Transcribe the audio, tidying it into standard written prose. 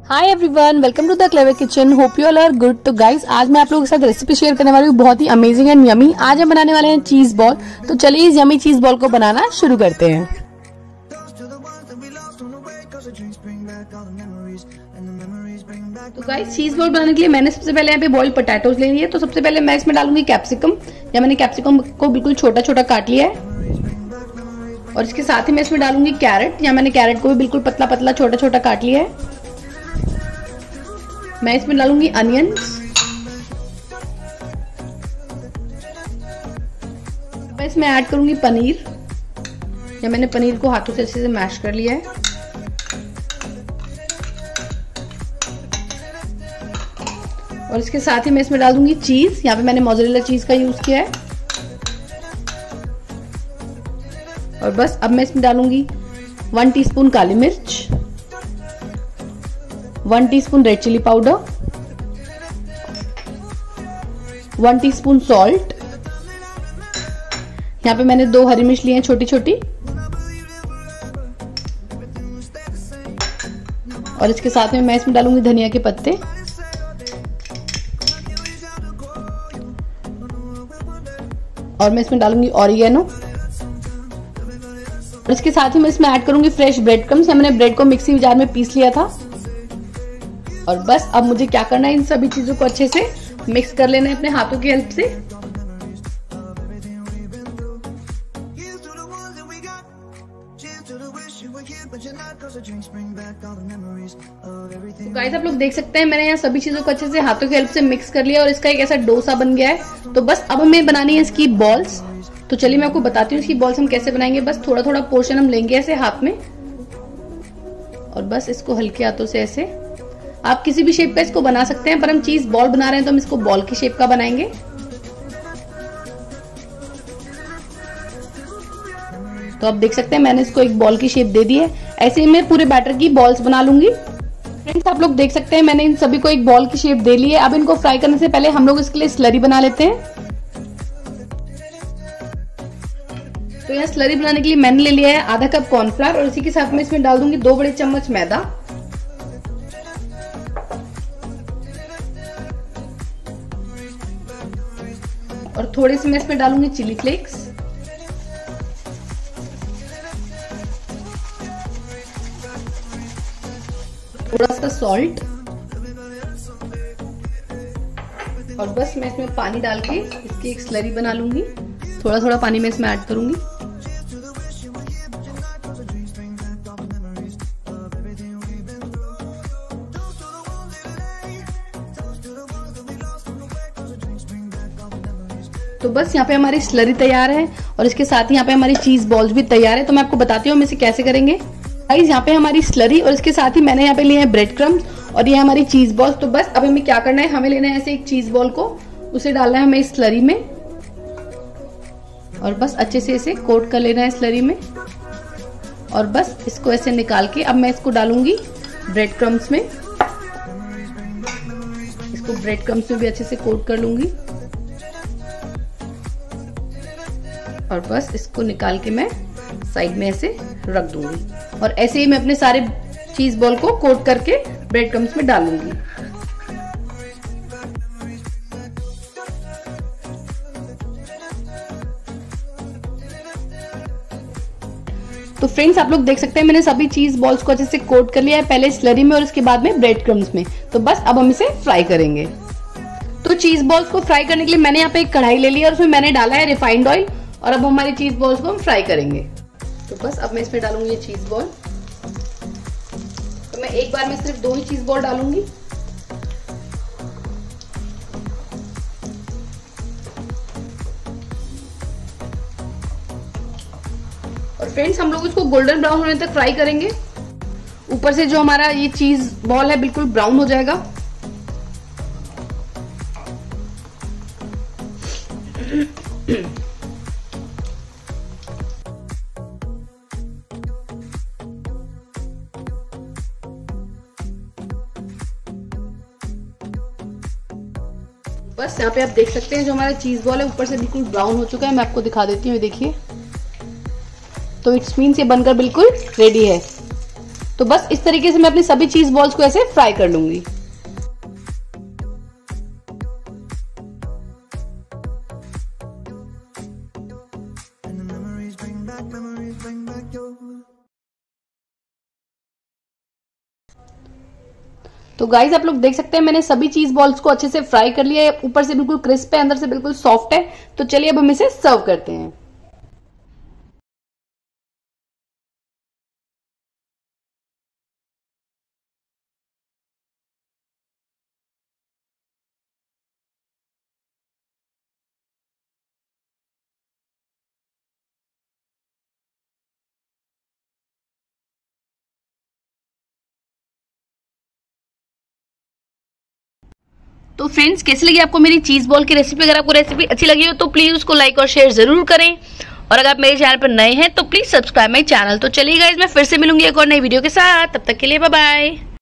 Hi everyone, welcome to the Clever Kitchen. Hope you all are good. तो guys, आज मैं आप लोगों के साथ रेसिपी शेयर करने वाली हूँ, बहुत ही अमेजिंग एंड यमी। आज हम बनाने वाले हैं चीज बॉल। तो चलिए इस यमी चीज बॉल को बनाना शुरू करते हैं। तो गाइस, चीज बॉल बनाने के लिए मैंने सबसे पहले यहाँ पे बॉइल्ड पोटैटोज ले लिए। तो सबसे पहले मैं इसमें डालूंगी कैप्सिकम। या मैंने कैप्सिकम को बिल्कुल छोटा छोटा काट लिया है। और इसके साथ ही मैं इसमें डालूंगी कैरेट। या मैंने कैरेट को भी बिल्कुल पतला पतला छोटा छोटा काट लिया है। मैं इसमें डालूंगी अनियंस। मैं इसमें ऐड करूंगी पनीर। या मैंने पनीर को हाथों से अच्छे से मैश कर लिया है। और इसके साथ ही मैं इसमें डाल दूंगी चीज। यहाँ पे मैंने मोज़रेला चीज का यूज किया है। और बस अब मैं इसमें डालूंगी 1 टीस्पून काली मिर्च, 1 teaspoon red chilli powder, 1 teaspoon salt. यहाँ पे मैंने 2 हरी मिर्च ली हैं छोटी छोटी। और इसके साथ में मैं इसमें डालूंगी धनिया के पत्ते। और मैं इसमें डालूंगी ऑरिगेनो। और इसके साथ ही मैं इसमें ऐड करूंगी फ्रेश ब्रेड क्रम्स। मैंने ब्रेड को मिक्सी जार में पीस लिया था। और बस अब मुझे क्या करना है, इन सभी चीजों को अच्छे से मिक्स कर लेना है अपने हाथों की हेल्प से। तो गाइस, आप लोग देख सकते हैं मैंने यहाँ सभी चीजों को अच्छे से हाथों की हेल्प से मिक्स कर लिया और इसका एक ऐसा डोसा बन गया है। तो बस अब हमें बनानी है इसकी बॉल्स। तो चलिए मैं आपको बताती हूँ इसकी बॉल्स हम कैसे बनाएंगे। बस थोड़ा थोड़ा पोर्शन हम लेंगे ऐसे हाथ में। और बस इसको हल्के हाथों से ऐसे, आप किसी भी शेप का इसको बना सकते हैं, पर हम चीज बॉल बना रहे हैं तो हम इसको बॉल की शेप का बनाएंगे। तो आप देख सकते हैं मैंने इसको एक बॉल की शेप दे दी है। ऐसे ही मैं पूरे बैटर की बॉल्स बना लूंगी। फ्रेंड्स, आप लोग देख सकते हैं मैंने इन सभी को एक बॉल की शेप दे ली है। अब इनको फ्राई करने से पहले हम लोग इसके लिए स्लरी बना लेते हैं। तो यहाँ स्लरी बनाने के लिए मैंने ले लिया है आधा कप कॉर्नफ्लावर। और इसी के साथ में इसमें डाल दूंगी 2 बड़े चम्मच मैदा। और थोड़े से मैं इसमें डालूंगी चिली फ्लेक्स। थोड़ा सा सॉल्ट। और बस मैं इसमें पानी डाल के इसकी एक स्लरी बना लूंगी। थोड़ा थोड़ा पानी मैं इसमें ऐड करूंगी। तो बस यहाँ पे हमारी स्लरी तैयार है। और इसके साथ ही यहाँ पे हमारी चीज बॉल्स भी तैयार है। तो मैं आपको बताती हूँ हम इसे कैसे करेंगे। गाइस, यहाँ पे हमारी स्लरी और इसके साथ ही मैंने यहाँ पे लिए हैं ब्रेड क्रम्स और ये हमारी चीज बॉल्स। तो बस अब हमें क्या करना है, हमें लेना है ऐसे एक चीज बॉल को, उसे डालना है हमें इस स्लरी में। और बस अच्छे से इसे कोट कर लेना है स्लरी में। और बस इसको ऐसे निकाल के अब मैं इसको डालूंगी ब्रेड क्रम्स में। इसको ब्रेड क्रम्स में भी अच्छे से कोट कर लूंगी। और बस इसको निकाल के मैं साइड में ऐसे रख दूंगी। और ऐसे ही मैं अपने सारे चीज बॉल को कोट करके ब्रेड क्रम्स में डालूंगी। तो फ्रेंड्स, आप लोग देख सकते हैं मैंने सभी चीज बॉल्स को अच्छे से कोट कर लिया है, पहले स्लरी में और उसके बाद में ब्रेड क्रम्स में। तो बस अब हम इसे फ्राई करेंगे। तो चीज बॉल्स को फ्राई करने के लिए मैंने यहाँ पे एक कढ़ाई ले ली और उसमें मैंने डाला है रिफाइंड ऑयल। और अब हमारी चीज बॉल्स को हम फ्राई करेंगे। तो बस अब मैं इसमें डालूंगी ये चीज बॉल। तो मैं एक बार में सिर्फ 2 ही चीज बॉल डालूंगी। और फ्रेंड्स, हम लोग इसको गोल्डन ब्राउन होने तक फ्राई करेंगे। ऊपर से जो हमारा ये चीज बॉल है बिल्कुल ब्राउन हो जाएगा। बस यहाँ पे आप देख सकते हैं जो हमारा चीज बॉल है ऊपर से बिल्कुल ब्राउन हो चुका है। मैं आपको दिखा देती हूँ, देखिए। तो इट्स मीन्स ये बनकर बिल्कुल रेडी है। तो बस इस तरीके से मैं अपनी सभी चीज बॉल्स को ऐसे फ्राई कर लूंगी। तो गाइज आप लोग देख सकते हैं मैंने सभी चीज बॉल्स को अच्छे से फ्राई कर लिया है। ऊपर से बिल्कुल क्रिस्प है, अंदर से बिल्कुल सॉफ्ट है। तो चलिए अब हम इसे सर्व करते हैं। तो फ्रेंड्स, कैसी लगी आपको मेरी चीज बॉल की रेसिपी? अगर आपको रेसिपी अच्छी लगी हो तो प्लीज उसको लाइक और शेयर जरूर करें, और अगर आप मेरे चैनल पर नए हैं तो प्लीज सब्सक्राइब माई चैनल। तो चलिए गाइस, मैं फिर से मिलूंगी एक और नई वीडियो के साथ। तब तक के लिए बाय बाय।